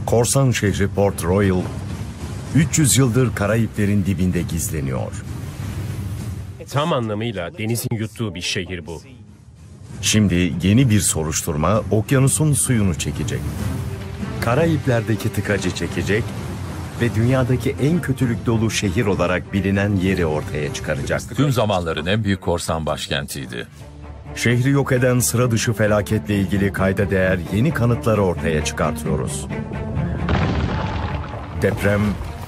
Korsan şehri Port Royal, 300 yıldır Karayiplerin dibinde gizleniyor. Tam anlamıyla denizin yuttuğu bir şehir bu. Şimdi yeni bir soruşturma okyanusun suyunu çekecek. Karayipler'deki tıkacı çekecek ve dünyadaki en kötülük dolu şehir olarak bilinen yeri ortaya çıkaracak. Tüm zamanların en büyük korsan başkentiydi. Şehri yok eden sıra dışı felaketle ilgili kayda değer yeni kanıtları ortaya çıkartıyoruz. Deprem,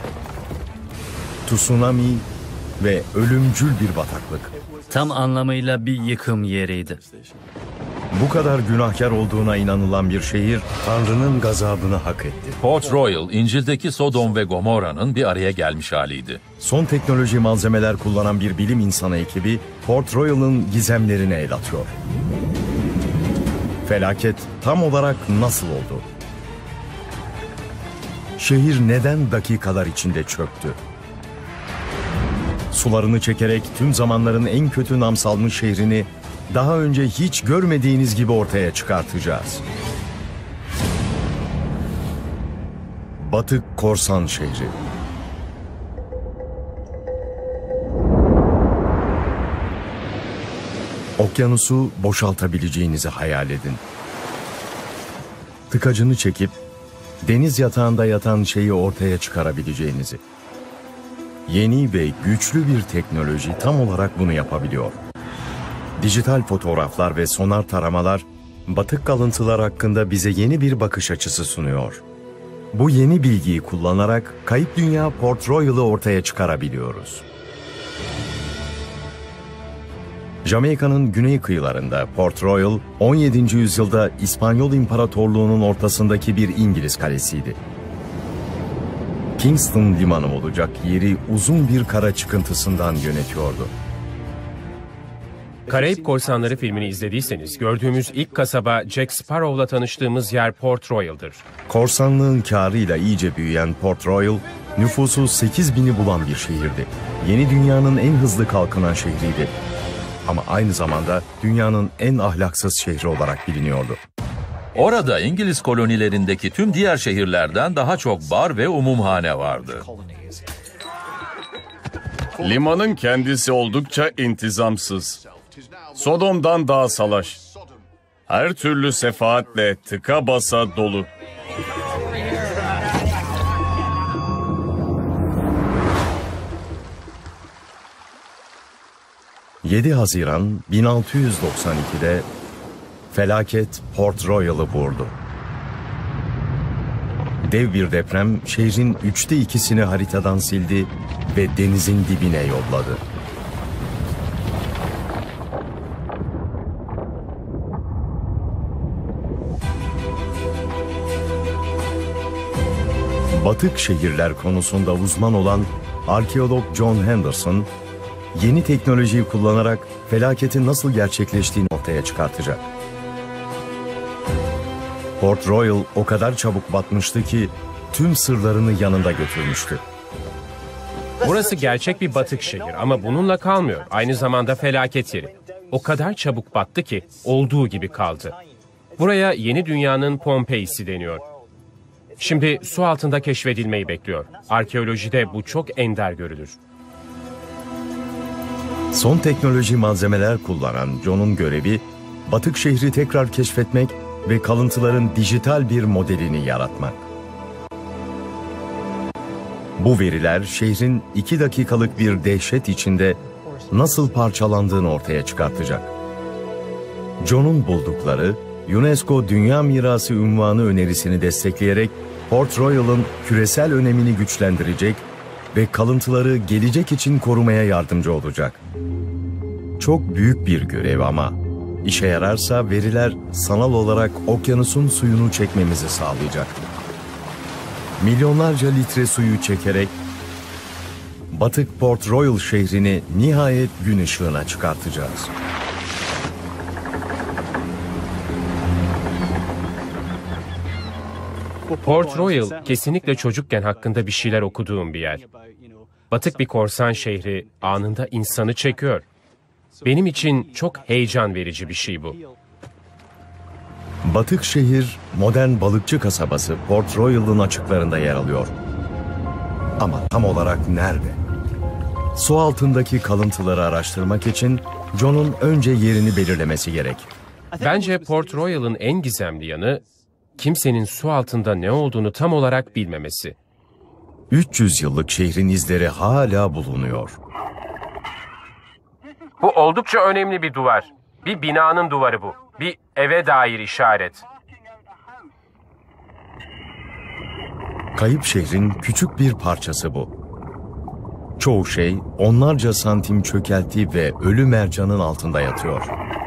tsunami ve ölümcül bir bataklık. Tam anlamıyla bir yıkım yeriydi. Bu kadar günahkar olduğuna inanılan bir şehir, Tanrı'nın gazabını hak etti. Port Royal, İncil'deki Sodom ve Gomorra'nın bir araya gelmiş haliydi. Son teknoloji malzemeler kullanan bir bilim insanı ekibi, Port Royal'ın gizemlerine el atıyor. Felaket tam olarak nasıl oldu? Şehir neden dakikalar içinde çöktü? Sularını çekerek tüm zamanların en kötü nam salmış şehrini daha önce hiç görmediğiniz gibi ortaya çıkartacağız. Batık Korsan Şehri. Okyanusu boşaltabileceğinizi hayal edin. Tıkacını çekip deniz yatağında yatan şeyi ortaya çıkarabileceğinizi. Yeni ve güçlü bir teknoloji tam olarak bunu yapabiliyor. Dijital fotoğraflar ve sonar taramalar, batık kalıntılar hakkında bize yeni bir bakış açısı sunuyor. Bu yeni bilgiyi kullanarak kayıp dünya Port Royal'ı ortaya çıkarabiliyoruz. Jamaika'nın güney kıyılarında Port Royal, 17. yüzyılda İspanyol İmparatorluğu'nun ortasındaki bir İngiliz kalesiydi. Kingston limanı olacak yeri uzun bir kara çıkıntısından yönetiyordu. Karayip Korsanları filmini izlediyseniz gördüğümüz ilk kasaba Jack Sparrow'la tanıştığımız yer Port Royal'dır. Korsanlığın kârıyla iyice büyüyen Port Royal, nüfusu 8.000'i bulan bir şehirdi. Yeni dünyanın en hızlı kalkınan şehriydi. Ama aynı zamanda dünyanın en ahlaksız şehri olarak biliniyordu. Orada İngiliz kolonilerindeki tüm diğer şehirlerden daha çok bar ve umumhane vardı. Limanın kendisi oldukça intizamsız. Sodom'dan daha salaş. Her türlü sefaatle tıka basa dolu. ...7 Haziran 1692'de felaket Port Royal'ı vurdu. Dev bir deprem şehrin 2/3'ünü haritadan sildi ve denizin dibine yolladı. Batık şehirler konusunda uzman olan arkeolog John Henderson, yeni teknolojiyi kullanarak felaketin nasıl gerçekleştiğini ortaya çıkartacak. Port Royal o kadar çabuk batmıştı ki tüm sırlarını yanında götürmüştü. Burası gerçek bir batık şehir ama bununla kalmıyor. Aynı zamanda felaket yeri. O kadar çabuk battı ki olduğu gibi kaldı. Buraya yeni dünyanın Pompei'si deniyor. Şimdi su altında keşfedilmeyi bekliyor. Arkeolojide bu çok ender görülür. Son teknoloji malzemeler kullanan John'un görevi, batık şehri tekrar keşfetmek ve kalıntıların dijital bir modelini yaratmak. Bu veriler şehrin 2 dakikalık bir dehşet içinde nasıl parçalandığını ortaya çıkartacak. John'un buldukları, UNESCO Dünya Mirası unvanı önerisini destekleyerek Port Royal'ın küresel önemini güçlendirecek ve kalıntıları gelecek için korumaya yardımcı olacak. Çok büyük bir görev ama işe yararsa veriler sanal olarak okyanusun suyunu çekmemizi sağlayacak. Milyonlarca litre suyu çekerek batık Port Royal şehrini nihayet gün ışığına çıkartacağız. Port Royal kesinlikle çocukken hakkında bir şeyler okuduğum bir yer. Batık bir korsan şehri anında insanı çekiyor. Benim için çok heyecan verici bir şey bu. Batık şehir, modern balıkçı kasabası Port Royal'ın açıklarında yer alıyor. Ama tam olarak nerede? Su altındaki kalıntıları araştırmak için John'un önce yerini belirlemesi gerek. Bence Port Royal'ın en gizemli yanı kimsenin su altında ne olduğunu tam olarak bilmemesi. 300 yıllık şehrin izleri hala bulunuyor. Bu oldukça önemli bir duvar. Bir binanın duvarı bu. Bir eve dair işaret. Kayıp şehrin küçük bir parçası bu. Çoğu şey onlarca santim çökelti ve ölü mercanın altında yatıyor.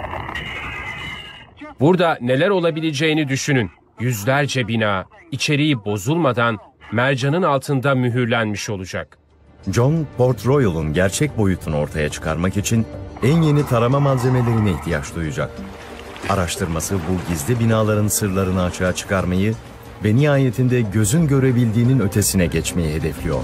Burada neler olabileceğini düşünün. Yüzlerce bina, içeriği bozulmadan mercanın altında mühürlenmiş olacak. John, Port Royal'ın gerçek boyutunu ortaya çıkarmak için en yeni tarama malzemelerine ihtiyaç duyacak. Araştırması bu gizli binaların sırlarını açığa çıkarmayı ve nihayetinde gözün görebildiğinin ötesine geçmeyi hedefliyor.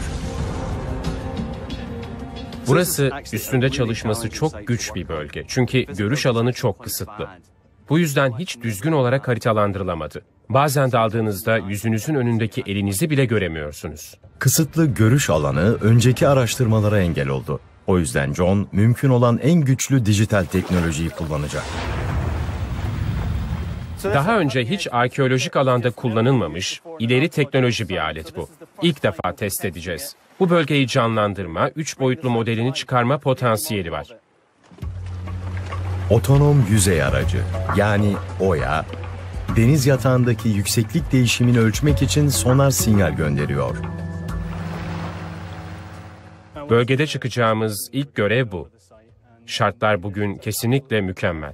Burası üstünde çalışması çok güç bir bölge. Çünkü görüş alanı çok kısıtlı. Bu yüzden hiç düzgün olarak haritalandırılamadı. Bazen daldığınızda yüzünüzün önündeki elinizi bile göremiyorsunuz. Kısıtlı görüş alanı önceki araştırmalara engel oldu. O yüzden John, mümkün olan en güçlü dijital teknolojiyi kullanacak. Daha önce hiç arkeolojik alanda kullanılmamış, ileri teknoloji bir alet bu. İlk defa test edeceğiz. Bu bölgeyi canlandırma, 3 boyutlu modelini çıkarma potansiyeli var. Otonom yüzey aracı, yani OYA, deniz yatağındaki yükseklik değişimini ölçmek için sonar sinyal gönderiyor. Bölgede çıkacağımız ilk görev bu. Şartlar bugün kesinlikle mükemmel.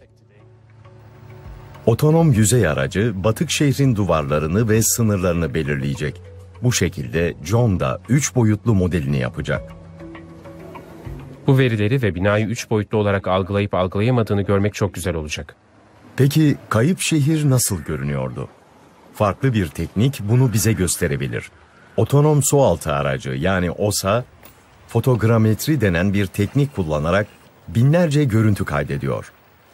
Otonom yüzey aracı, batık şehrin duvarlarını ve sınırlarını belirleyecek. Bu şekilde John da 3 boyutlu modelini yapacak. Bu verileri ve binayı 3 boyutlu olarak algılayıp algılayamadığını görmek çok güzel olacak. Peki kayıp şehir nasıl görünüyordu? Farklı bir teknik bunu bize gösterebilir. Otonom sualtı aracı, yani OSA, fotogrametri denen bir teknik kullanarak binlerce görüntü kaydediyor.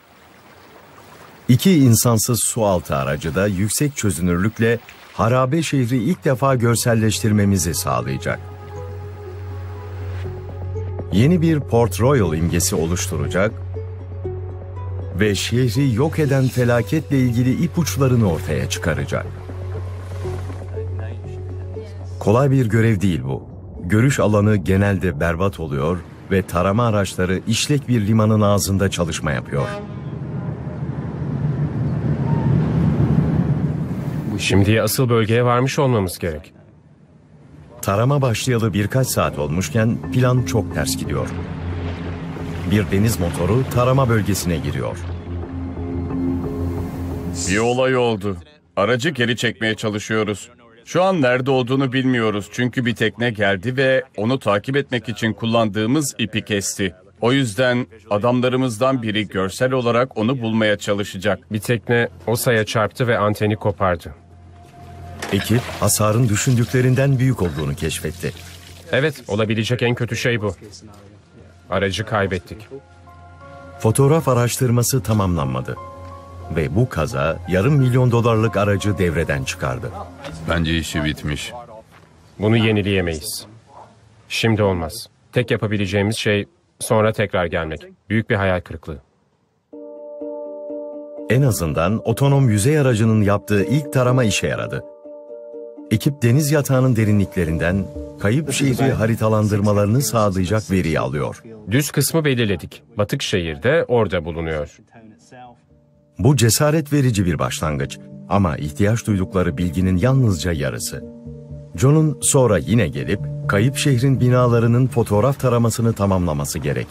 2 insansız sualtı aracı da yüksek çözünürlükle harabe şehri ilk defa görselleştirmemizi sağlayacak. Yeni bir Port Royal imgesi oluşturacak ve şehri yok eden felaketle ilgili ipuçlarını ortaya çıkaracak. Kolay bir görev değil bu. Görüş alanı genelde berbat oluyor ve tarama araçları işlek bir limanın ağzında çalışma yapıyor. Şimdi asıl bölgeye varmış olmamız gerek. Tarama başlayalı birkaç saat olmuşken plan çok ters gidiyor. Bir deniz motoru tarama bölgesine giriyor. Bir olay oldu. Aracı geri çekmeye çalışıyoruz. Şu an nerede olduğunu bilmiyoruz çünkü bir tekne geldi ve onu takip etmek için kullandığımız ipi kesti. O yüzden adamlarımızdan biri görsel olarak onu bulmaya çalışacak. Bir tekne OSA'ya çarptı ve anteni kopardı. Ekip hasarın düşündüklerinden büyük olduğunu keşfetti. Evet, olabilecek en kötü şey bu. Aracı kaybettik. Fotoğraf araştırması tamamlanmadı. Ve bu kaza $500 milyon aracı devreden çıkardı. Bence işi bitmiş. Bunu yenileyemeyiz. Şimdi olmaz. Tek yapabileceğimiz şey sonra tekrar gelmek. Büyük bir hayal kırıklığı. En azından otonom yüzey aracının yaptığı ilk tarama işe yaradı. Ekip deniz yatağının derinliklerinden kayıp şehri haritalandırmalarını sağlayacak veriyi alıyor. Düz kısmı belirledik. Batık şehir de orada bulunuyor. Bu cesaret verici bir başlangıç ama ihtiyaç duydukları bilginin yalnızca yarısı. John'un sonra yine gelip kayıp şehrin binalarının fotoğraf taramasını tamamlaması gerek.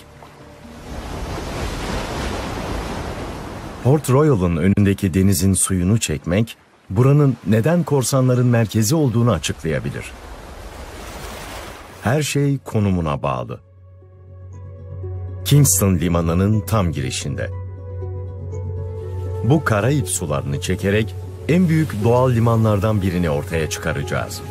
Port Royal'ın önündeki denizin suyunu çekmek, buranın neden korsanların merkezi olduğunu açıklayabilir. Her şey konumuna bağlı. Kingston limanının tam girişinde. Bu Karayip sularını çekerek en büyük doğal limanlardan birini ortaya çıkaracağız.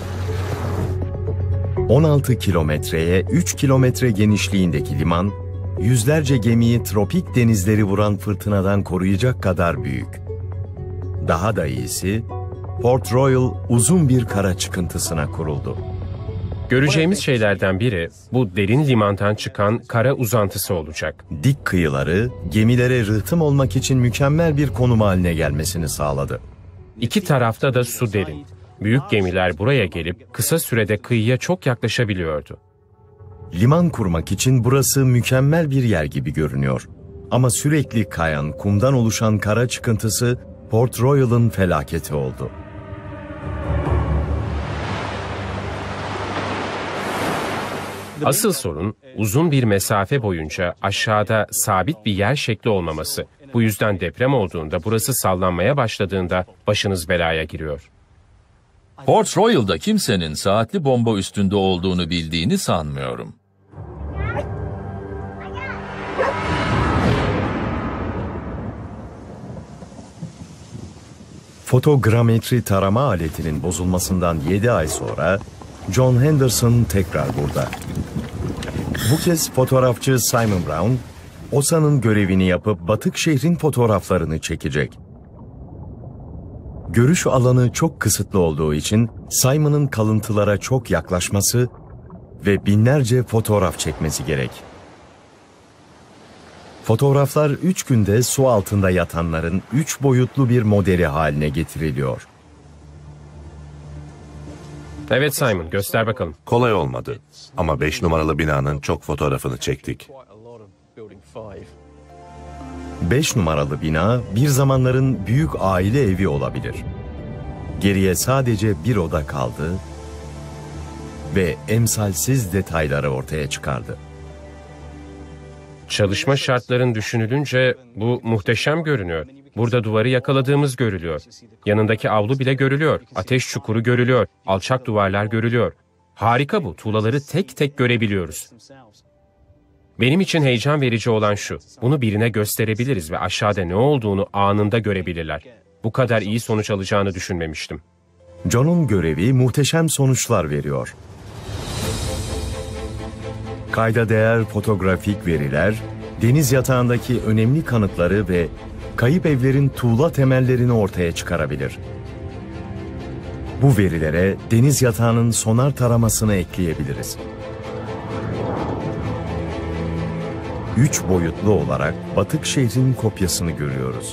16 kilometreye 3 kilometre genişliğindeki liman, yüzlerce gemiyi tropik denizleri vuran fırtınadan koruyacak kadar büyük. Daha da iyisi, Port Royal uzun bir kara çıkıntısına kuruldu. Göreceğimiz şeylerden biri bu derin limandan çıkan kara uzantısı olacak. Dik kıyıları gemilere rıhtım olmak için mükemmel bir konum haline gelmesini sağladı. İki tarafta da su derin. Büyük gemiler buraya gelip kısa sürede kıyıya çok yaklaşabiliyordu. Liman kurmak için burası mükemmel bir yer gibi görünüyor. Ama sürekli kayan, kumdan oluşan kara çıkıntısı Port Royal'ın felaketi oldu. Asıl sorun uzun bir mesafe boyunca aşağıda sabit bir yer şekli olmaması. Bu yüzden deprem olduğunda, burası sallanmaya başladığında başınız belaya giriyor. Port Royal'da kimsenin saatli bomba üstünde olduğunu bildiğini sanmıyorum. Fotogrametri tarama aletinin bozulmasından 7 ay sonra John Henderson tekrar burada. Bu kez fotoğrafçı Simon Brown, OSA'nın görevini yapıp batık şehrin fotoğraflarını çekecek. Görüş alanı çok kısıtlı olduğu için Simon'ın kalıntılara çok yaklaşması ve binlerce fotoğraf çekmesi gerek. Fotoğraflar 3 günde su altında yatanların 3 boyutlu bir modeli haline getiriliyor. Evet Simon, göster bakalım. Kolay olmadı ama 5 numaralı binanın çok fotoğrafını çektik. 5 numaralı bina bir zamanların büyük aile evi olabilir. Geriye sadece bir oda kaldı ve emsalsiz detayları ortaya çıkardı. Çalışma şartların düşünülünce bu muhteşem görünüyor. Burada duvarı yakaladığımız görülüyor. Yanındaki avlu bile görülüyor. Ateş çukuru görülüyor. Alçak duvarlar görülüyor. Harika bu. Tuğlaları tek tek görebiliyoruz. Benim için heyecan verici olan şu. Bunu birine gösterebiliriz ve aşağıda ne olduğunu anında görebilirler. Bu kadar iyi sonuç alacağını düşünmemiştim. John'un görevi muhteşem sonuçlar veriyor. Kayda değer fotoğrafik veriler, deniz yatağındaki önemli kanıtları ve kayıp evlerin tuğla temellerini ortaya çıkarabilir. Bu verilere deniz yatağının sonar taramasını ekleyebiliriz. 3 boyutlu olarak batık şehrin kopyasını görüyoruz.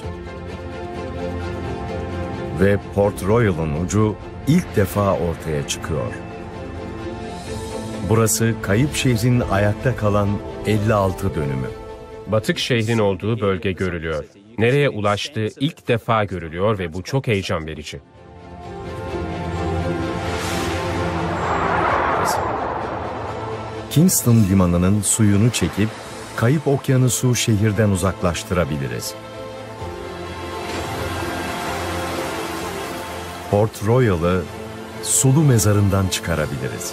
Ve Port Royal'ın ucu ilk defa ortaya çıkıyor. Burası kayıp şehrin ayakta kalan 56 dönümü. Batık şehrin olduğu bölge görülüyor. Nereye ulaştığı ilk defa görülüyor ve bu çok heyecan verici. Kingston limanının suyunu çekip kayıp okyanusu şehirden uzaklaştırabiliriz. Port Royal'ı sulu mezarından çıkarabiliriz.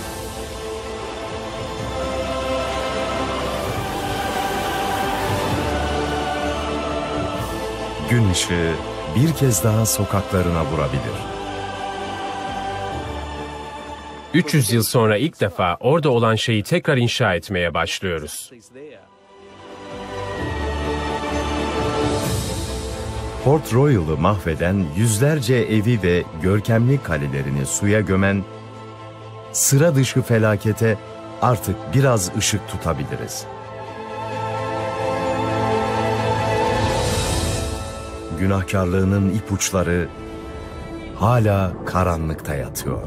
Gün ışığı bir kez daha sokaklarına vurabilir. 300 yıl sonra ilk defa orada olan şeyi tekrar inşa etmeye başlıyoruz. Port Royal'ı mahveden yüzlerce evi ve görkemli kalelerini suya gömen sıra dışı felakete artık biraz ışık tutabiliriz. Günahkarlığının ipuçları hala karanlıkta yatıyor.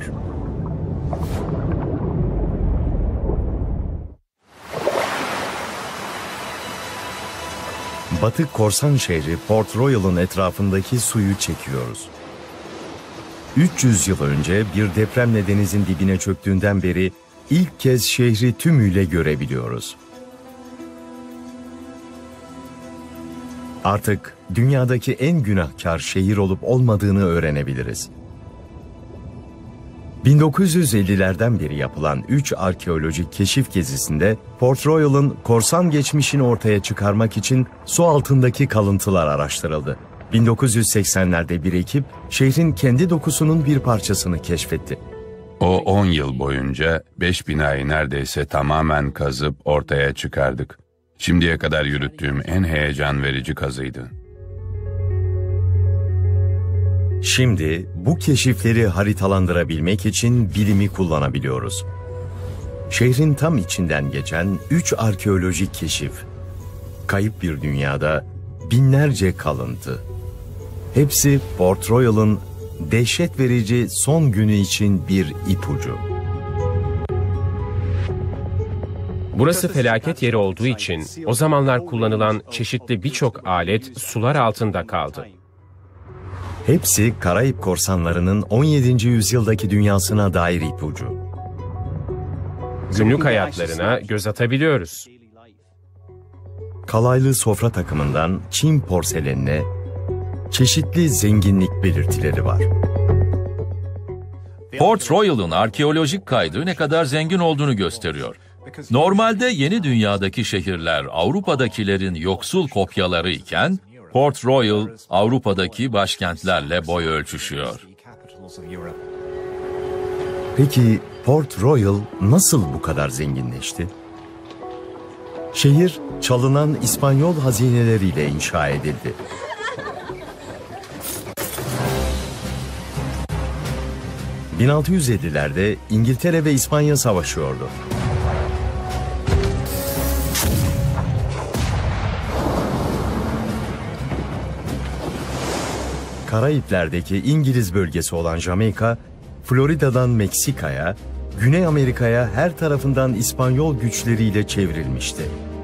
Batık korsan şehri Port Royal'ın etrafındaki suyu çekiyoruz. 300 yıl önce bir depremle denizin dibine çöktüğünden beri ilk kez şehri tümüyle görebiliyoruz. Artık dünyadaki en günahkar şehir olup olmadığını öğrenebiliriz. 1950'lerden beri yapılan 3 arkeolojik keşif gezisinde Port Royal'ın korsan geçmişini ortaya çıkarmak için su altındaki kalıntılar araştırıldı. 1980'lerde bir ekip şehrin kendi dokusunun bir parçasını keşfetti. O 10 yıl boyunca 5 binayı neredeyse tamamen kazıp ortaya çıkardık. Şimdiye kadar yürüttüğüm en heyecan verici kazıydı. Şimdi bu keşifleri haritalandırabilmek için bilimi kullanabiliyoruz. Şehrin tam içinden geçen 3 arkeolojik keşif. Kayıp bir dünyada binlerce kalıntı. Hepsi Port Royal'ın dehşet verici son günü için bir ipucu. Burası felaket yeri olduğu için o zamanlar kullanılan çeşitli birçok alet sular altında kaldı. Hepsi Karayip korsanlarının 17. yüzyıldaki dünyasına dair ipucu. Günlük hayatlarına göz atabiliyoruz. Kalaylı sofra takımından Çin porselenine çeşitli zenginlik belirtileri var. Port Royal'ın arkeolojik kaydı ne kadar zengin olduğunu gösteriyor. Normalde yeni dünyadaki şehirler Avrupa'dakilerin yoksul kopyaları iken, Port Royal Avrupa'daki başkentlerle boy ölçüşüyor. Peki Port Royal nasıl bu kadar zenginleşti? Şehir çalınan İspanyol hazineleriyle inşa edildi. ...1650'lerde İngiltere ve İspanya savaşıyordu. Karayipler'deki İngiliz bölgesi olan Jamaika, Florida'dan Meksika'ya, Güney Amerika'ya her tarafından İspanyol güçleriyle çevrilmişti.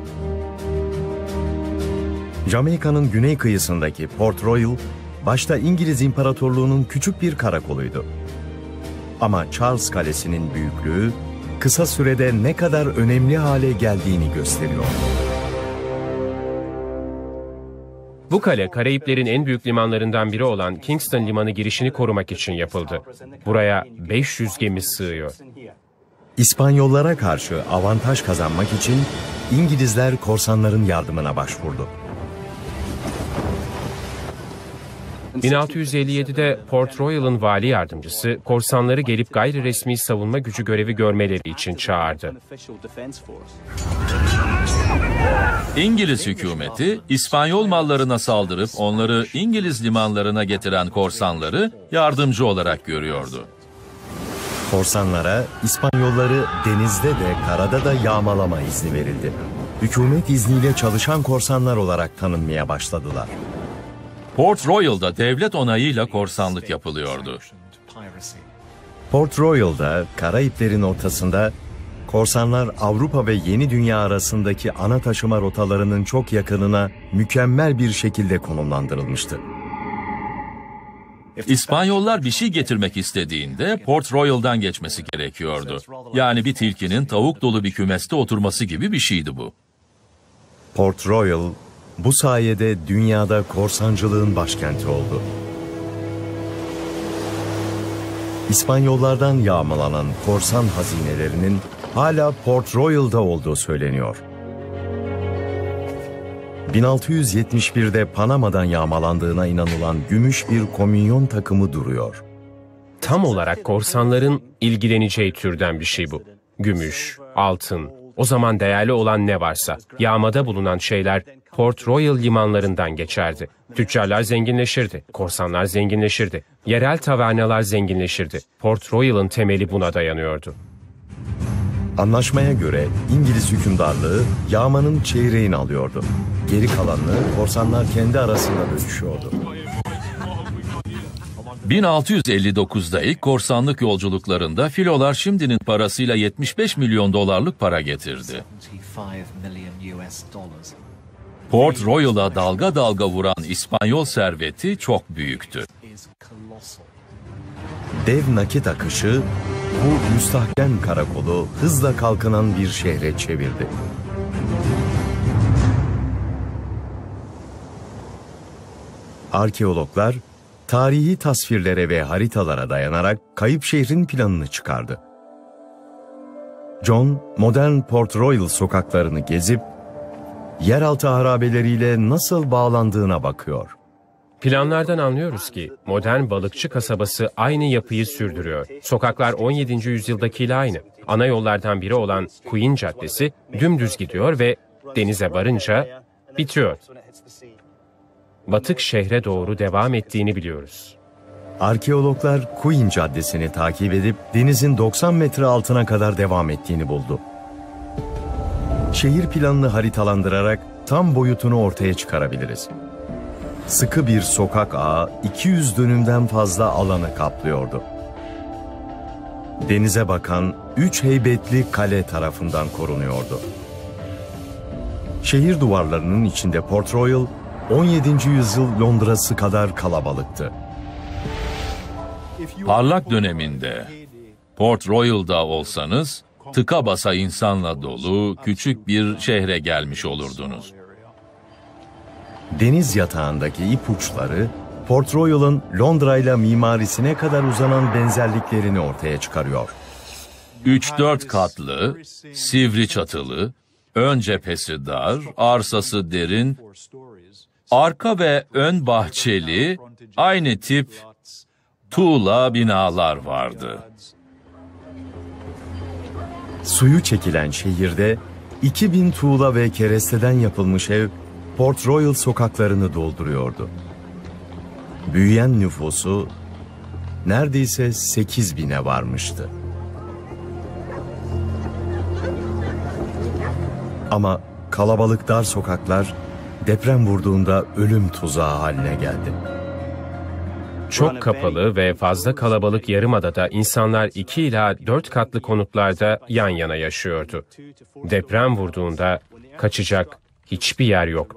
Jamaika'nın güney kıyısındaki Port Royal, başta İngiliz İmparatorluğu'nun küçük bir karakoluydu. Ama Charles Kalesi'nin büyüklüğü, kısa sürede ne kadar önemli hale geldiğini gösteriyor. Bu kale, Karayiplerin en büyük limanlarından biri olan Kingston Limanı girişini korumak için yapıldı. Buraya 500 gemi sığıyor. İspanyollara karşı avantaj kazanmak için İngilizler korsanların yardımına başvurdu. 1657'de Port Royal'ın vali yardımcısı, korsanları gelip gayri resmi savunma gücü görevi görmeleri için çağırdı. İngiliz hükümeti, İspanyol mallarına saldırıp onları İngiliz limanlarına getiren korsanları yardımcı olarak görüyordu. Korsanlara İspanyolları denizde de karada da yağmalama izni verildi. Hükümet izniyle çalışan korsanlar olarak tanınmaya başladılar. Port Royal'da devlet onayıyla korsanlık yapılıyordu. Port Royal'da Karayiplerin ortasında korsanlar Avrupa ve Yeni Dünya arasındaki ana taşıma rotalarının çok yakınına mükemmel bir şekilde konumlandırılmıştı. İspanyollar bir şey getirmek istediğinde Port Royal'dan geçmesi gerekiyordu. Yani bir tilkinin tavuk dolu bir kümeste oturması gibi bir şeydi bu. Port Royal bu sayede dünyada korsancılığın başkenti oldu. İspanyollardan yağmalanan korsan hazinelerinin hala Port Royal'da olduğu söyleniyor. 1671'de Panama'dan yağmalandığına inanılan gümüş bir komünyon takımı duruyor. Tam olarak korsanların ilgileneceği türden bir şey bu. Gümüş, altın, o zaman değerli olan ne varsa, yağmada bulunan şeyler Port Royal limanlarından geçerdi. Tüccarlar zenginleşirdi, korsanlar zenginleşirdi, yerel tavernalar zenginleşirdi. Port Royal'ın temeli buna dayanıyordu. Anlaşmaya göre İngiliz hükümdarlığı yağmanın çeyreğini alıyordu. Geri kalanını korsanlar kendi arasında bölüşüyordu. 1659'da ilk korsanlık yolculuklarında filolar şimdinin parasıyla 75 milyon dolarlık para getirdi. Port Royal'a dalga dalga vuran İspanyol serveti çok büyüktü. Dev nakit akışı bu müstahkem karakolu hızla kalkınan bir şehre çevirdi. Arkeologlar tarihi tasvirlere ve haritalara dayanarak kayıp şehrin planını çıkardı. John, modern Port Royal sokaklarını gezip yeraltı harabeleriyle nasıl bağlandığına bakıyor. Planlardan anlıyoruz ki modern balıkçı kasabası aynı yapıyı sürdürüyor. Sokaklar 17. yüzyıldakiyle aynı. Ana yollardan biri olan Queen Caddesi dümdüz gidiyor ve Denize varınca bitiyor. Batık şehre doğru devam ettiğini biliyoruz. Arkeologlar Queen Caddesi'ni takip edip denizin 90 metre altına kadar devam ettiğini buldu. Şehir planını haritalandırarak tam boyutunu ortaya çıkarabiliriz. Sıkı bir sokak ağı 200 dönümden fazla alanı kaplıyordu. Denize bakan 3 heybetli kale tarafından korunuyordu. Şehir duvarlarının içinde Port Royal, 17. yüzyıl Londra'sı kadar kalabalıktı. Parlak döneminde Port Royal'da olsanız tıka basa insanla dolu küçük bir şehre gelmiş olurdunuz. Deniz yatağındaki ipuçları Port Royal'ın Londra ile mimarisine kadar uzanan benzerliklerini ortaya çıkarıyor. 3-4 katlı, sivri çatılı, ön cephesi dar, arsası derin, arka ve ön bahçeli, aynı tip tuğla binalar vardı. Suyu çekilen şehirde 2000 tuğla ve keresteden yapılmış ev Port Royal sokaklarını dolduruyordu. Büyüyen nüfusu neredeyse 8000'e varmıştı. Ama kalabalık dar sokaklar deprem vurduğunda ölüm tuzağı haline geldi. Çok kapalı ve fazla kalabalık yarımadada insanlar 2 ila 4 katlı konutlarda yan yana yaşıyordu. Deprem vurduğunda kaçacak hiçbir yer yok.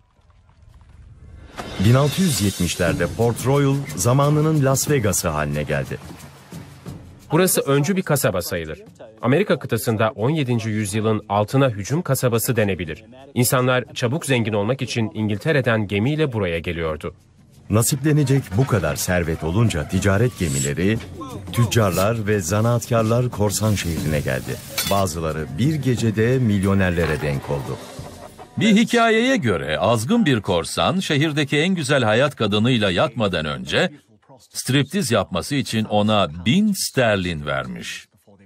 1670'lerde Port Royal zamanının Las Vegas'ı haline geldi. Burası öncü bir kasaba sayılır. Amerika kıtasında 17. yüzyılın altına hücum kasabası denebilir. İnsanlar çabuk zengin olmak için İngiltere'den gemiyle buraya geliyordu. Nasiplenecek bu kadar servet olunca ticaret gemileri, tüccarlar ve zanaatkarlar korsan şehrine geldi. Bazıları bir gecede milyonerlere denk oldu. Bir hikayeye göre azgın bir korsan şehirdeki en güzel hayat kadınıyla yatmadan önce striptiz yapması için ona 1000 sterlin vermiş.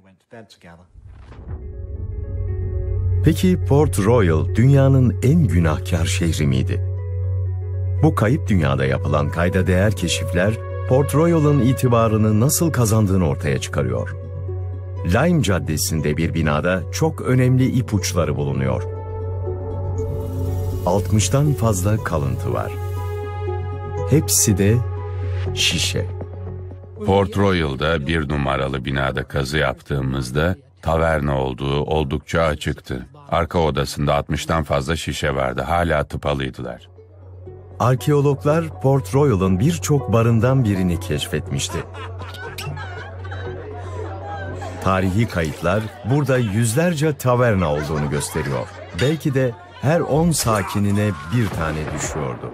Peki Port Royal dünyanın en günahkar şehri miydi? Bu kayıp dünyada yapılan kayda değer keşifler Port Royal'ın itibarını nasıl kazandığını ortaya çıkarıyor. Lime Caddesi'nde bir binada çok önemli ipuçları bulunuyor. 60'tan fazla kalıntı var. Hepsi de şişe. Port Royal'da 1 numaralı binada kazı yaptığımızda taverna olduğu oldukça açıktı. Arka odasında 60'tan fazla şişe vardı. Hala tıpalıydılar. Arkeologlar Port Royal'ın birçok barından birini keşfetmişti. Tarihi kayıtlar burada yüzlerce taverna olduğunu gösteriyor. Belki de her 10 sakinine bir tane düşüyordu.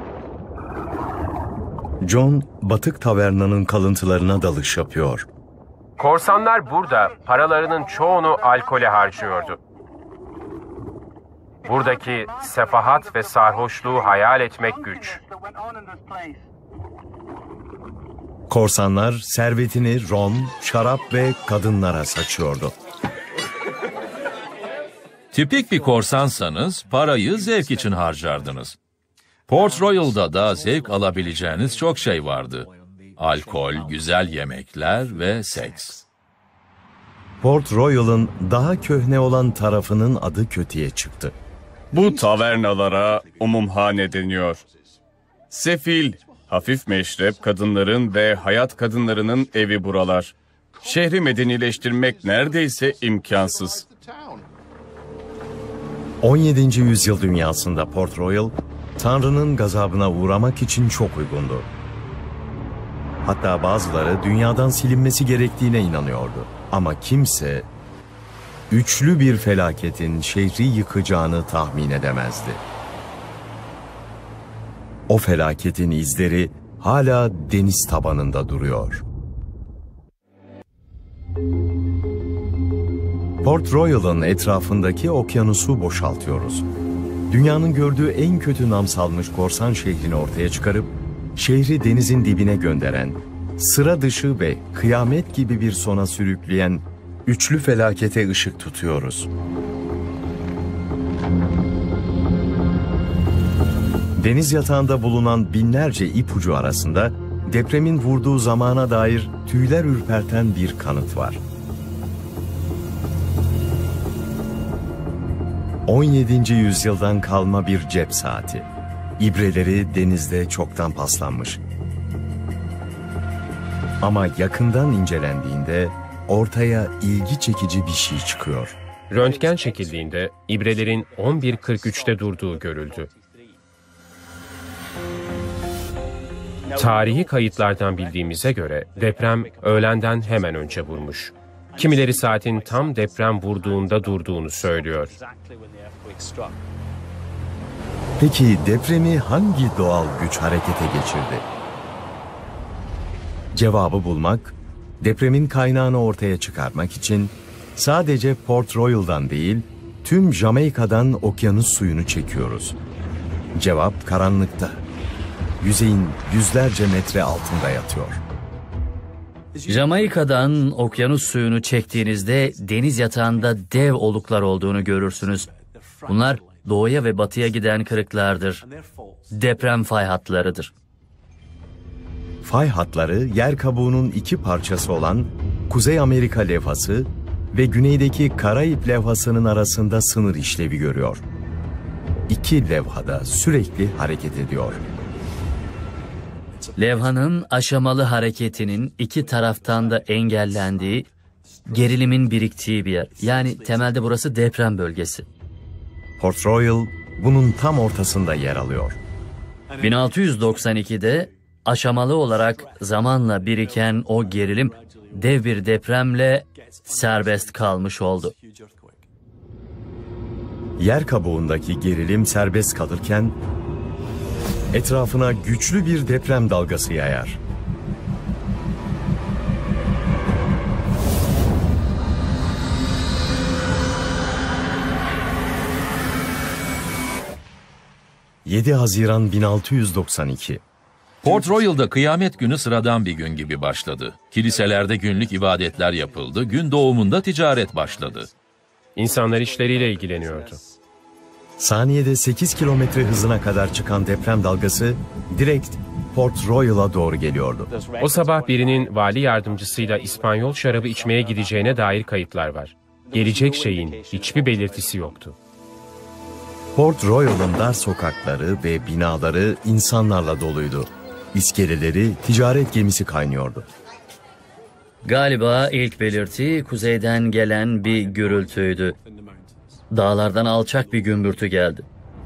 John, batık tavernanın kalıntılarına dalış yapıyor. Korsanlar burada paralarının çoğunu alkole harcıyordu. Buradaki sefahat ve sarhoşluğu hayal etmek güç. Korsanlar servetini rom, şarap ve kadınlara saçıyordu. Tipik bir korsansanız parayı zevk için harcardınız. Port Royal'da da zevk alabileceğiniz çok şey vardı. Alkol, güzel yemekler ve seks. Port Royal'ın daha köhne olan tarafının adı kötüye çıktı. Bu tavernalara umumhane deniyor. Sefil, hafif meşrep kadınların ve hayat kadınlarının evi buralar. Şehri medenileştirmek neredeyse imkansız. 17. yüzyıl dünyasında Port Royal, Tanrı'nın gazabına uğramak için çok uygundu. Hatta bazıları dünyadan silinmesi gerektiğine inanıyordu. Ama kimse üçlü bir felaketin şehri yıkacağını tahmin edemezdi. O felaketin izleri hala deniz tabanında duruyor. Port Royal'ın etrafındaki okyanusu boşaltıyoruz. Dünyanın gördüğü en kötü nam salmış korsan şehrini ortaya çıkarıp, şehri denizin dibine gönderen, sıra dışı ve kıyamet gibi bir sona sürükleyen üçlü felakete ışık tutuyoruz. Deniz yatağında bulunan binlerce ipucu arasında depremin vurduğu zamana dair tüyler ürperten bir kanıt var. 17. yüzyıldan kalma bir cep saati. İbreleri denizde çoktan paslanmış. Ama yakından incelendiğinde ortaya ilgi çekici bir şey çıkıyor. Röntgen çekildiğinde ibrelerin 11.43'te durduğu görüldü. Tarihi kayıtlardan bildiğimize göre deprem öğlenden hemen önce vurmuş. Kimileri saatin tam deprem vurduğunda durduğunu söylüyor. Peki depremi hangi doğal güç harekete geçirdi? Cevabı bulmak, depremin kaynağını ortaya çıkarmak için sadece Port Royal'dan değil, tüm Jamaika'dan okyanus suyunu çekiyoruz. Cevap karanlıkta. Yüzeyin yüzlerce metre altında yatıyor. Jamaika'dan okyanus suyunu çektiğinizde deniz yatağında dev oluklar olduğunu görürsünüz. Bunlar doğuya ve batıya giden kırıklardır. Deprem fay hatlarıdır. Fay hatları yer kabuğunun iki parçası olan Kuzey Amerika levhası ve güneydeki Karayip levhasının arasında sınır işlevi görüyor. İki levhada sürekli hareket ediyor. Levhanın aşamalı hareketinin iki taraftan da engellendiği, gerilimin biriktiği bir yer. Yani temelde burası deprem bölgesi. Port Royal bunun tam ortasında yer alıyor. 1692'de aşamalı olarak zamanla biriken o gerilim dev bir depremle serbest kalmış oldu. Yer kabuğundaki gerilim serbest kalırken etrafına güçlü bir deprem dalgası yayar. ...7 Haziran 1692. Port Royal'da kıyamet günü sıradan bir gün gibi başladı. Kiliselerde günlük ibadetler yapıldı, gün doğumunda ticaret başladı. İnsanlar işleriyle ilgileniyordu. Saniyede 8 kilometre hızına kadar çıkan deprem dalgası direkt Port Royal'a doğru geliyordu. O sabah birinin vali yardımcısıyla İspanyol şarabı içmeye gideceğine dair kayıtlar var. Gelecek şeyin hiçbir belirtisi yoktu. Port Royal'ın dar sokakları ve binaları insanlarla doluydu. İskeleleri ticaret gemisi kaynıyordu. Galiba ilk belirti kuzeyden gelen bir gürültüydü. Dağlardan alçak bir gümbürtü geldi.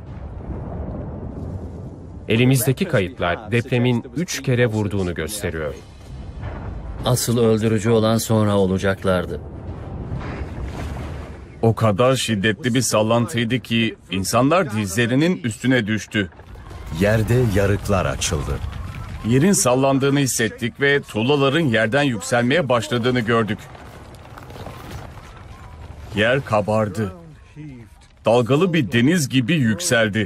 Elimizdeki kayıtlar depremin 3 kere vurduğunu gösteriyor. Asıl öldürücü olan sonra olacaklardı. O kadar şiddetli bir sallantıydı ki insanlar dizlerinin üstüne düştü. Yerde yarıklar açıldı. Yerin sallandığını hissettik ve tuğlaların yerden yükselmeye başladığını gördük. Yer kabardı. Dalgalı bir deniz gibi yükseldi.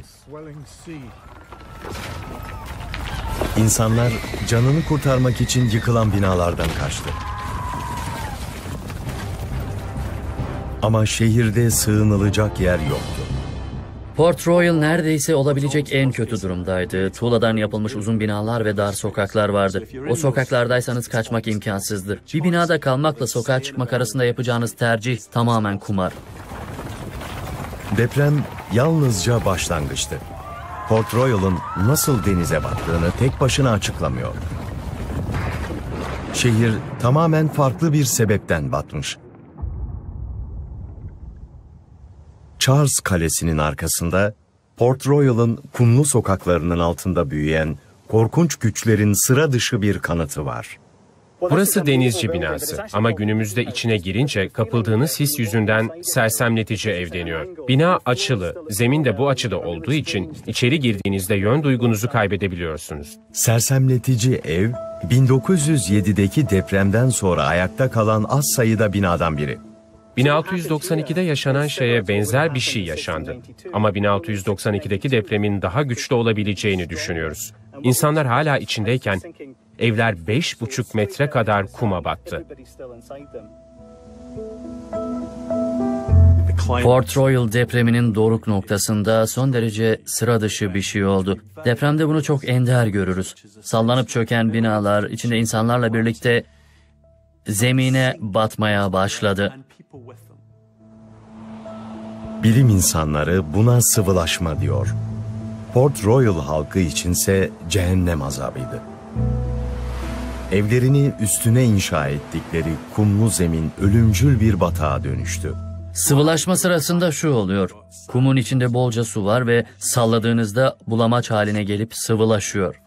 İnsanlar canını kurtarmak için yıkılan binalardan kaçtı. Ama şehirde sığınılacak yer yoktu. Port Royal neredeyse olabilecek en kötü durumdaydı. Tuğladan yapılmış uzun binalar ve dar sokaklar vardı. O sokaklardaysanız kaçmak imkansızdı. Bir binada kalmakla sokağa çıkmak arasında yapacağınız tercih tamamen kumar. Deprem yalnızca başlangıçtı. Port Royal'ın nasıl denize battığını tek başına açıklamıyor. Şehir tamamen farklı bir sebepten batmış. Charles Kalesi'nin arkasında Port Royal'ın kumlu sokaklarının altında büyüyen korkunç güçlerin sıra dışı bir kanıtı var. Burası denizci binası ama günümüzde içine girince kapıldığınız his yüzünden sersemletici ev deniyor. Bina açılı, zemin de bu açıda olduğu için içeri girdiğinizde yön duygunuzu kaybedebiliyorsunuz. Sersemletici ev, 1907'deki depremden sonra ayakta kalan az sayıda binadan biri. 1692'de yaşanan şeye benzer bir şey yaşandı. Ama 1692'deki depremin daha güçlü olabileceğini düşünüyoruz. İnsanlar hala içindeyken evler 5,5 metre kadar kuma battı. Port Royal depreminin doruk noktasında son derece sıra dışı bir şey oldu. Depremde bunu çok ender görürüz. Sallanıp çöken binalar, içinde insanlarla birlikte zemine batmaya başladı. Bilim insanları buna sıvılaşma diyor. Port Royal halkı içinse cehennem azabıydı. Evlerini üstüne inşa ettikleri kumlu zemin ölümcül bir batağa dönüştü. Sıvılaşma sırasında şu oluyor. Kumun içinde bolca su var ve salladığınızda bulamaç haline gelip sıvılaşıyor.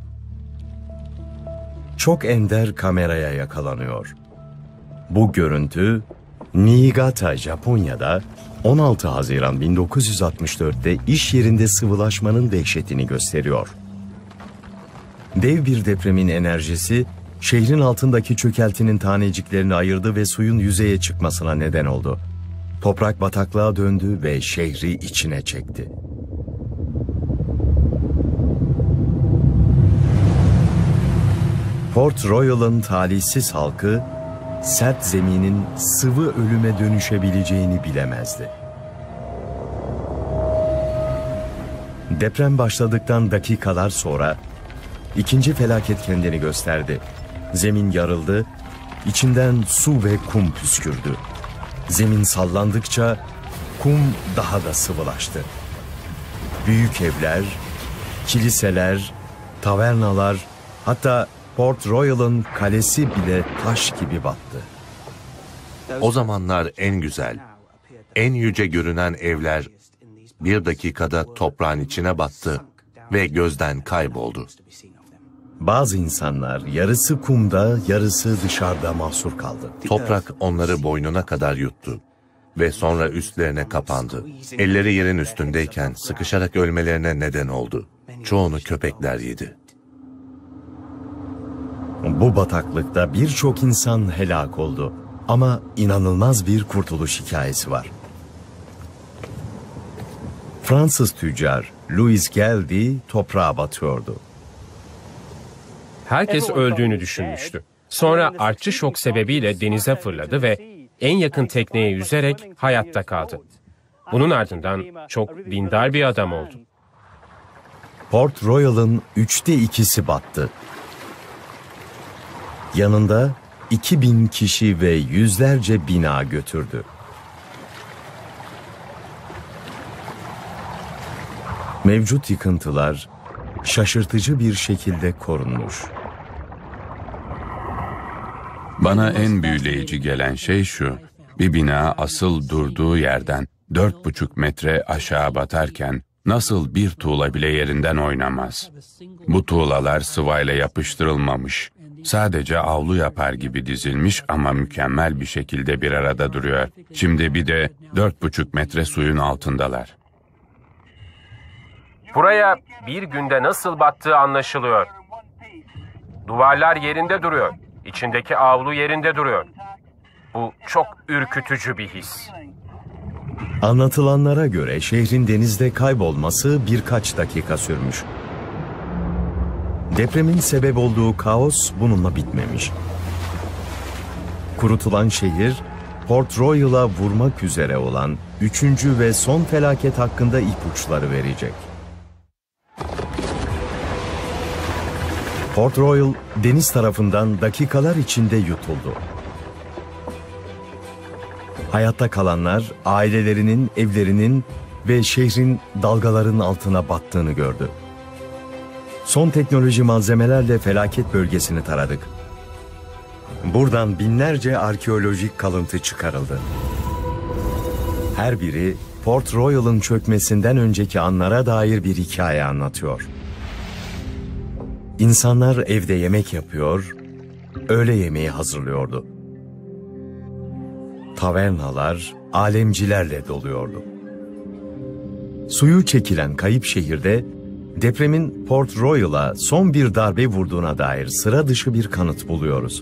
Çok ender kameraya yakalanıyor. Bu görüntü Niigata, Japonya'da 16 Haziran 1964'te iş yerinde sıvılaşmanın dehşetini gösteriyor. Dev bir depremin enerjisi şehrin altındaki çökeltinin taneciklerini ayırdı ve suyun yüzeye çıkmasına neden oldu. Toprak bataklığa döndü ve şehri içine çekti. Port Royal'ın talihsiz halkı, sert zeminin sıvı ölüme dönüşebileceğini bilemezdi. Deprem başladıktan dakikalar sonra ikinci felaket kendini gösterdi. Zemin yarıldı, içinden su ve kum püskürdü. Zemin sallandıkça kum daha da sıvılaştı. Büyük evler, kiliseler, tavernalar, hatta Port Royal'ın kalesi bile taş gibi battı. O zamanlar en güzel, en yüce görünen evler bir dakikada toprağın içine battı ve gözden kayboldu. Bazı insanlar yarısı kumda, yarısı dışarıda mahsur kaldı. Toprak onları boynuna kadar yuttu ve sonra üstlerine kapandı. Elleri yerin üstündeyken sıkışarak ölmelerine neden oldu. Çoğunu köpekler yedi. Bu bataklıkta birçok insan helak oldu. Ama inanılmaz bir kurtuluş hikayesi var. Fransız tüccar Louis Geldy toprağa batıyordu. Herkes öldüğünü düşünmüştü. Sonra artçı şok sebebiyle denize fırladı ve en yakın tekneye yüzerek hayatta kaldı. Bunun ardından çok dindar bir adam oldu. Port Royal'ın 2/3'ü battı. Yanında 2000 kişi ve yüzlerce bina götürdü. Mevcut yıkıntılar şaşırtıcı bir şekilde korunmuş. Bana en büyüleyici gelen şey şu: bir bina asıl durduğu yerden 4,5 metre aşağı batarken nasıl bir tuğla bile yerinden oynamaz. Bu tuğlalar sıvayla yapıştırılmamış. Sadece avlu yapar gibi dizilmiş ama mükemmel bir şekilde bir arada duruyor. Şimdi bir de 4,5 metre suyun altındalar. Buraya bir günde nasıl battığı anlaşılıyor. Duvarlar yerinde duruyor. İçindeki avlu yerinde duruyor. Bu çok ürkütücü bir his. Anlatılanlara göre şehrin denizde kaybolması birkaç dakika sürmüş. Depremin sebep olduğu kaos bununla bitmemiş. Kurutulan şehir, Port Royal'a vurmak üzere olan 3. ve son felaket hakkında ipuçları verecek. Port Royal deniz tarafından dakikalar içinde yutuldu. Hayatta kalanlar ailelerinin, evlerinin ve şehrin dalgaların altına battığını gördü. Son teknoloji malzemelerle felaket bölgesini taradık. Buradan binlerce arkeolojik kalıntı çıkarıldı. Her biri Port Royal'ın çökmesinden önceki anlara dair bir hikaye anlatıyor. İnsanlar evde yemek yapıyor, öğle yemeği hazırlıyordu. Tavernalar alemcilerle doluyordu. Suyu çekilen kayıp şehirde depremin Port Royal'a son bir darbe vurduğuna dair sıra dışı bir kanıt buluyoruz.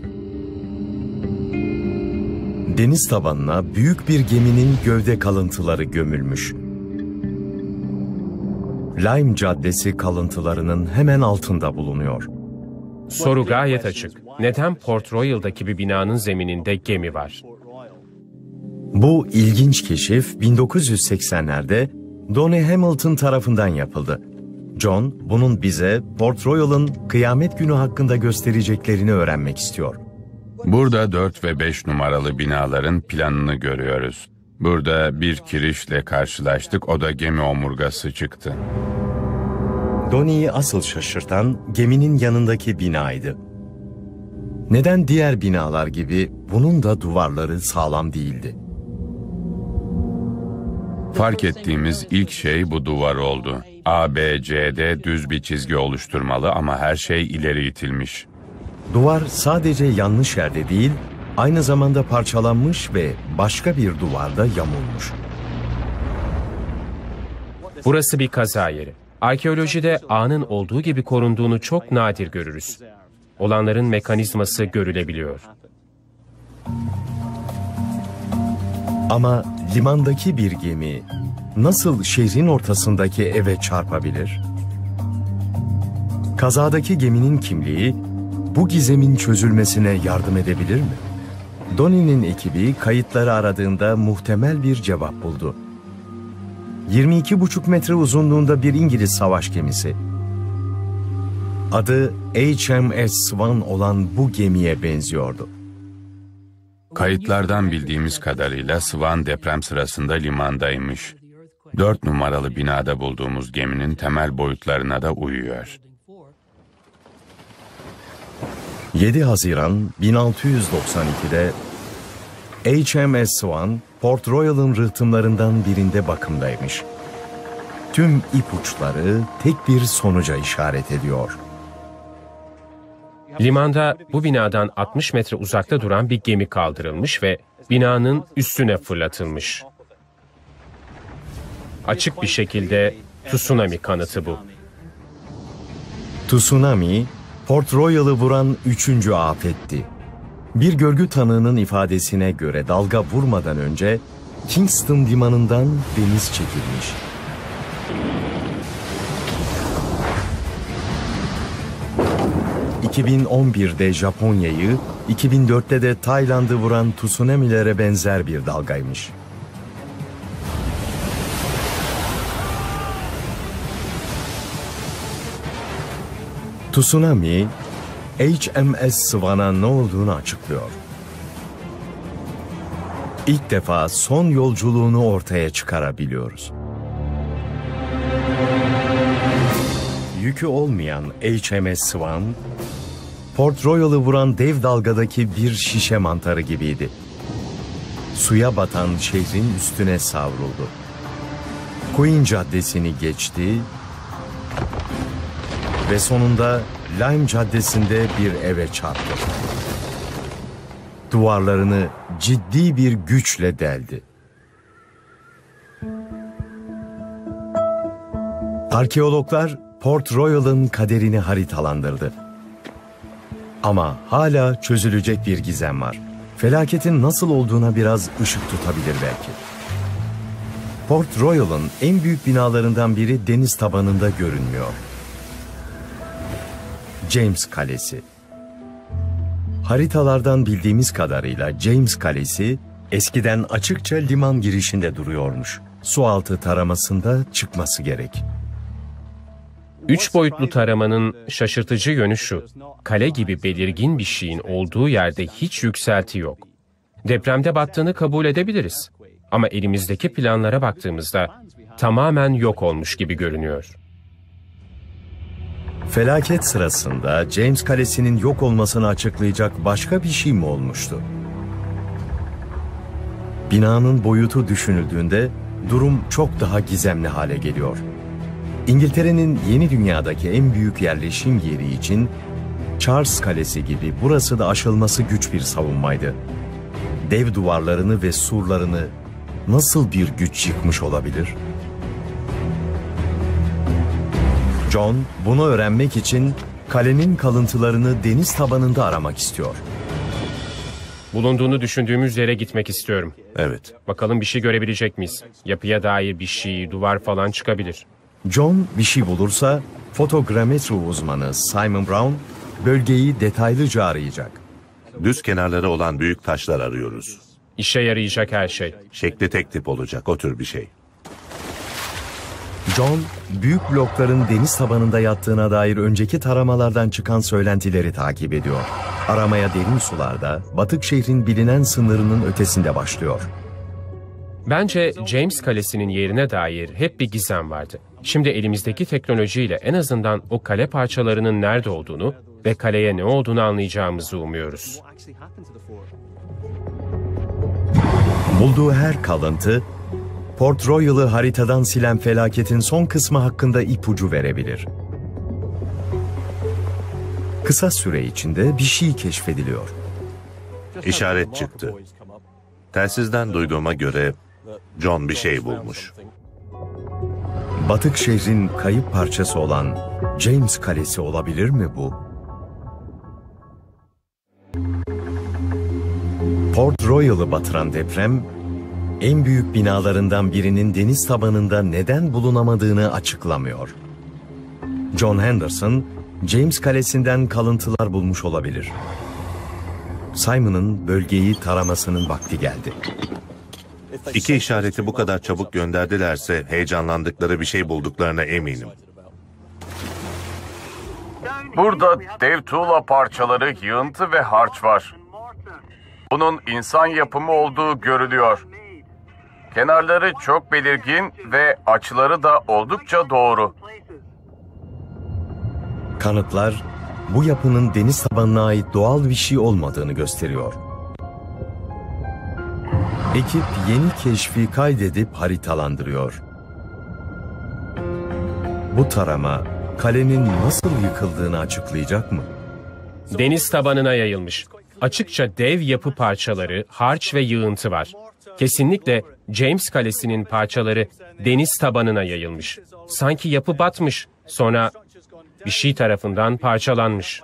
Deniz tabanına büyük bir geminin gövde kalıntıları gömülmüş. Lime Caddesi kalıntılarının hemen altında bulunuyor. Soru gayet açık. Neden Port Royal'daki bir binanın zemininde gemi var? Bu ilginç keşif 1980'lerde Donny Hamilton tarafından yapıldı. John, bunun bize Port Royal'ın kıyamet günü hakkında göstereceklerini öğrenmek istiyor. Burada 4 ve 5 numaralı binaların planını görüyoruz. Burada bir kirişle karşılaştık, o da gemi omurgası çıktı. Donnie'yi asıl şaşırtan geminin yanındaki binaydı. Neden diğer binalar gibi bunun da duvarları sağlam değildi? Fark ettiğimiz ilk şey bu duvar oldu. ABC'de düz bir çizgi oluşturmalı ama her şey ileri itilmiş. Duvar sadece yanlış yerde değil, aynı zamanda parçalanmış ve başka bir duvarda yamulmuş. Burası bir kaza yeri. Arkeolojide ağın olduğu gibi korunduğunu çok nadir görürüz. Olanların mekanizması görülebiliyor. Ama limandaki bir gemi nasıl şehrin ortasındaki eve çarpabilir? Kazadaki geminin kimliği bu gizemin çözülmesine yardım edebilir mi? Donnie'nin ekibi kayıtları aradığında muhtemel bir cevap buldu. 22,5 metre uzunluğunda bir İngiliz savaş gemisi. Adı HMS Swan olan bu gemiye benziyordu. Kayıtlardan bildiğimiz kadarıyla Swan deprem sırasında limandaymış. 4 numaralı binada bulduğumuz geminin temel boyutlarına da uyuyor. 7 Haziran 1692'de HMS Swan, Port Royal'ın rıhtımlarından birinde bakımdaymış. Tüm ipuçları tek bir sonuca işaret ediyor. Limanda bu binadan 60 metre uzakta duran bir gemi kaldırılmış ve binanın üstüne fırlatılmış. Açık bir şekilde tsunami kanıtı bu. Tsunami, Port Royal'ı vuran 3. afetti. Bir görgü tanığının ifadesine göre dalga vurmadan önce Kingston limanından deniz çekilmiş. ...2011'de Japonya'yı, 2004'te de Tayland'ı vuran tsunami'lere benzer bir dalgaymış. Tsunami, HMS Swan'a ne olduğunu açıklıyor. İlk defa son yolculuğunu ortaya çıkarabiliyoruz. Yükü olmayan HMS Swan, Port Royal'ı vuran dev dalgadaki bir şişe mantarı gibiydi. Suya batan şehrin üstüne savruldu. Queen Caddesi'ni geçti ve sonunda Lime Caddesi'nde bir eve çarptı. Duvarlarını ciddi bir güçle deldi. Arkeologlar Port Royal'ın kaderini haritalandırdı. Ama hala çözülecek bir gizem var. Felaketin nasıl olduğuna biraz ışık tutabilir belki. Port Royal'ın en büyük binalarından biri deniz tabanında görünmüyor. James Kalesi. Haritalardan bildiğimiz kadarıyla James Kalesi eskiden açıkça liman girişinde duruyormuş. Sualtı taramasında çıkması gerek. 3 boyutlu taramanın şaşırtıcı yönü şu: kale gibi belirgin bir şeyin olduğu yerde hiç yükselti yok. Depremde battığını kabul edebiliriz. Ama elimizdeki planlara baktığımızda tamamen yok olmuş gibi görünüyor. Felaket sırasında James Kalesi'nin yok olmasını açıklayacak başka bir şey mi olmuştu? Binanın boyutu düşünüldüğünde durum çok daha gizemli hale geliyor. İngiltere'nin yeni dünyadaki en büyük yerleşim yeri için Charles Kalesi gibi burası da aşılması güç bir savunmaydı. Dev duvarlarını ve surlarını nasıl bir güç yıkmış olabilir? John bunu öğrenmek için kalenin kalıntılarını deniz tabanında aramak istiyor. Bulunduğunu düşündüğümüz yere gitmek istiyorum. Evet. Bakalım bir şey görebilecek miyiz? Yapıya dair bir şey, duvar falan çıkabilir. John bir şey bulursa fotogrametri uzmanı Simon Brown bölgeyi detaylıca arayacak. Düz kenarları olan büyük taşlar arıyoruz. İşe yarayacak her şey. Şekli tek tip olacak, o tür bir şey. John, büyük blokların deniz tabanında yattığına dair önceki taramalardan çıkan söylentileri takip ediyor. Aramaya derin sularda, batık şehrin bilinen sınırının ötesinde başlıyor. Bence James Kalesi'nin yerine dair hep bir gizem vardı. Şimdi elimizdeki teknolojiyle en azından o kale parçalarının nerede olduğunu ve kaleye ne olduğunu anlayacağımızı umuyoruz. Bulduğu her kalıntı, Port Royal'ı haritadan silen felaketin son kısmı hakkında ipucu verebilir. Kısa süre içinde bir şey keşfediliyor. İşaret çıktı. Telsizden duyduğuma göre John bir şey bulmuş. Batık şehrin kayıp parçası olan James Kalesi olabilir mi bu? Port Royal'ı batıran deprem, en büyük binalarından birinin deniz tabanında neden bulunamadığını açıklamıyor. John Henderson, James Kalesi'nden kalıntılar bulmuş olabilir. Simon'ın bölgeyi taramasının vakti geldi. İki işareti bu kadar çabuk gönderdilerse heyecanlandıkları bir şey bulduklarına eminim. Burada dev tuğla parçaları, yığıntı ve harç var. Bunun insan yapımı olduğu görülüyor. Kenarları çok belirgin ve açıları da oldukça doğru. Kanıtlar, bu yapının deniz tabanına ait doğal bir şey olmadığını gösteriyor. Ekip yeni keşfi kaydedip haritalandırıyor. Bu tarama, kalenin nasıl yıkıldığını açıklayacak mı? Deniz tabanına yayılmış. Açıkça dev yapı parçaları, harç ve yığıntı var. Kesinlikle James Kalesi'nin parçaları deniz tabanına yayılmış. Sanki yapı batmış, sonra bir şey tarafından parçalanmış.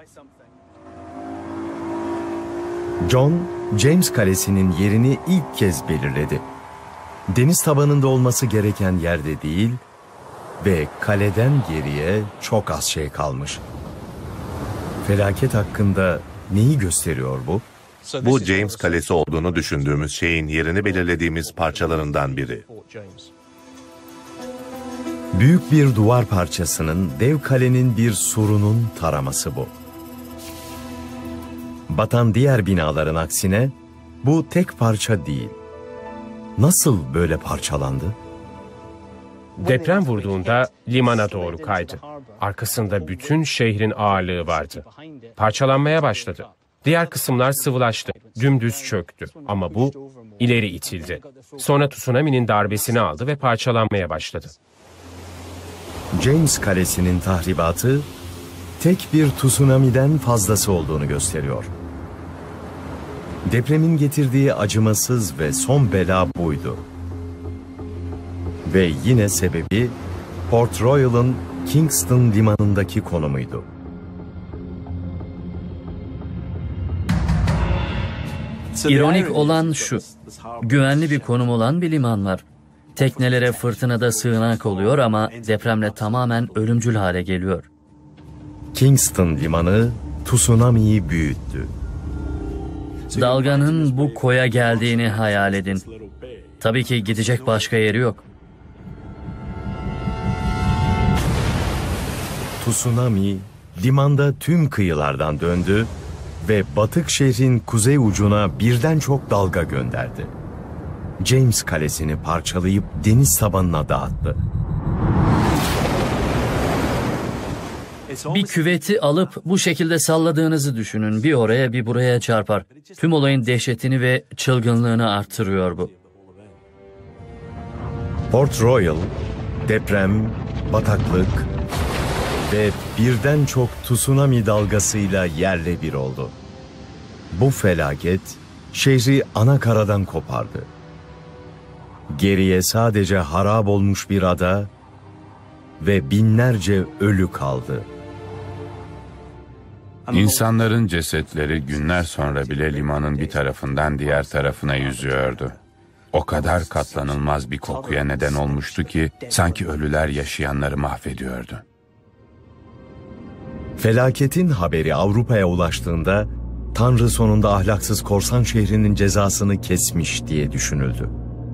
John, James Kalesi'nin yerini ilk kez belirledi. Deniz tabanında olması gereken yerde değil ve kaleden geriye çok az şey kalmış. Felaket hakkında neyi gösteriyor bu? Bu James Kalesi olduğunu düşündüğümüz şeyin yerini belirlediğimiz parçalarından biri. Büyük bir duvar parçasının dev kalenin bir surunun taraması bu. Batan diğer binaların aksine bu tek parça değil. Nasıl böyle parçalandı? Deprem vurduğunda limana doğru kaydı. Arkasında bütün şehrin ağırlığı vardı. Parçalanmaya başladı. Diğer kısımlar sıvılaştı, dümdüz çöktü ama bu ileri itildi. Sonra tsunami'nin darbesini aldı ve parçalanmaya başladı. James Kalesi'nin tahribatı tek bir tsunami'den fazlası olduğunu gösteriyor. Depremin getirdiği acımasız ve son bela buydu. Ve yine sebebi Port Royal'ın Kingston limanındaki konumuydu. İronik olan şu, güvenli bir konum olan bir liman var. Teknelere fırtınada sığınak oluyor ama depremle tamamen ölümcül hale geliyor. Kingston limanı tsunami'yi büyüttü. Dalganın bu koya geldiğini hayal edin. Tabii ki gidecek başka yeri yok. Tsunami limanda tüm kıyılardan döndü ve batık şehrin kuzey ucuna birden çok dalga gönderdi. James Kalesi'ni parçalayıp deniz tabanına dağıttı. Bir küveti alıp bu şekilde salladığınızı düşünün. Bir oraya bir buraya çarpar. Tüm olayın dehşetini ve çılgınlığını artırıyor bu. Port Royal, deprem, bataklık ve birden çok tsunami dalgasıyla yerle bir oldu. Bu felaket şehri ana karadan kopardı. Geriye sadece harap olmuş bir ada ve binlerce ölü kaldı. İnsanların cesetleri günler sonra bile limanın bir tarafından diğer tarafına yüzüyordu. O kadar katlanılmaz bir kokuya neden olmuştu ki sanki ölüler yaşayanları mahvediyordu. Felaketin haberi Avrupa'ya ulaştığında Tanrı sonunda ahlaksız korsan şehrinin cezasını kesmiş diye düşünüldü.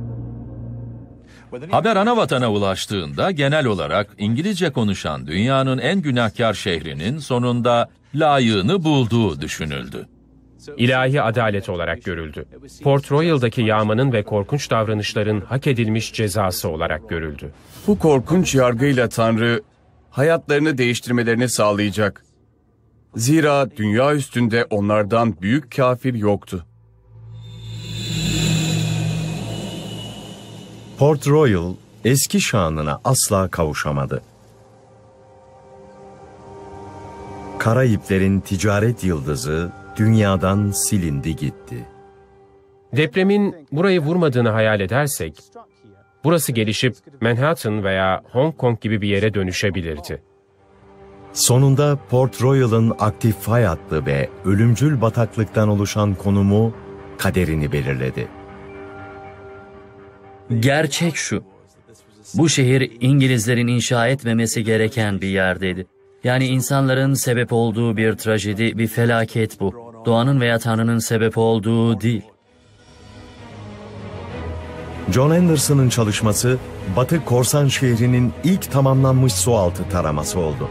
Haber ana vatana ulaştığında genel olarak İngilizce konuşan dünyanın en günahkar şehrinin sonunda layığını bulduğu düşünüldü. İlahi adalet olarak görüldü. Port Royal'daki yağmanın ve korkunç davranışların hak edilmiş cezası olarak görüldü. Bu korkunç yargıyla Tanrı hayatlarını değiştirmelerini sağlayacak. Zira dünya üstünde onlardan büyük kafir yoktu. Port Royal eski şanına asla kavuşamadı. Karayiplerin ticaret yıldızı dünyadan silindi gitti. Depremin burayı vurmadığını hayal edersek, burası gelişip Manhattan veya Hong Kong gibi bir yere dönüşebilirdi. Sonunda Port Royal'ın aktif fay hattı ve ölümcül bataklıktan oluşan konumu kaderini belirledi. Gerçek şu. Bu şehir İngilizlerin inşa etmemesi gereken bir yerdeydi. Yani insanların sebep olduğu bir trajedi, bir felaket bu. Doğanın veya Tanrı'nın sebep olduğu değil. John Anderson'ın çalışması, Batı Korsan şehrinin ilk tamamlanmış sualtı taraması oldu.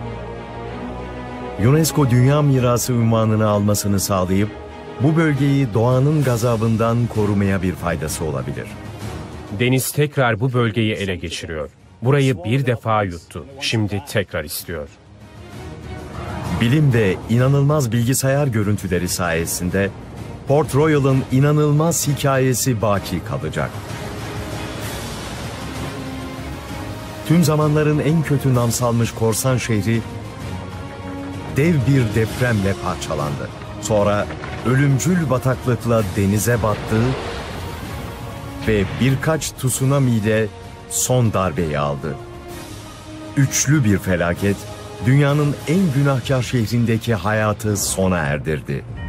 UNESCO Dünya Mirası unvanını almasını sağlayıp, bu bölgeyi doğanın gazabından korumaya bir faydası olabilir. Deniz tekrar bu bölgeyi ele geçiriyor. Burayı bir defa yuttu, şimdi tekrar istiyor. Bilim ve inanılmaz bilgisayar görüntüleri sayesinde Port Royal'ın inanılmaz hikayesi baki kalacak. Tüm zamanların en kötü nam salmış korsan şehri dev bir depremle parçalandı. Sonra ölümcül bataklıkla denize battı ve birkaç tsunami'yle son darbeyi aldı. Üçlü bir felaket dünyanın en günahkar şehrindeki hayatı sona erdirdi.